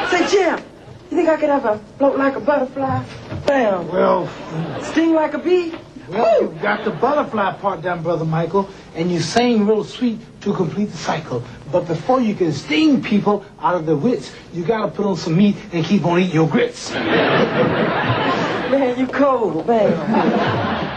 Say, Jim, you think I could ever float like a butterfly? Bam. Well, sting like a bee? Well, you've got the butterfly part down, Brother Michael, and you sing real sweet to complete the cycle. But before you can sting people out of their wits, you got to put on some meat and keep on eating your grits. Man, you cold, man.